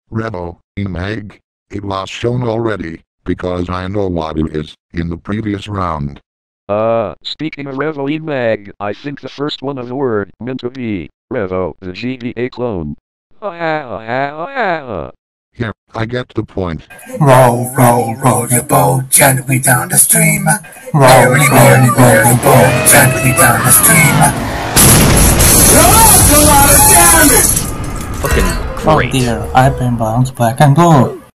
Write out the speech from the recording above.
Revo, Mag. It was shown already, because I know what it is, in the previous round. Speaking of Revo Mag, I think the first one of the word meant to be Revo, the GBA clone. Here, I get the point. Roll, roll, roll your boat gently down the stream. Roll, roll, roll your boat gently down the stream. Fucking Oh great. dear, I've been bounced black and blue.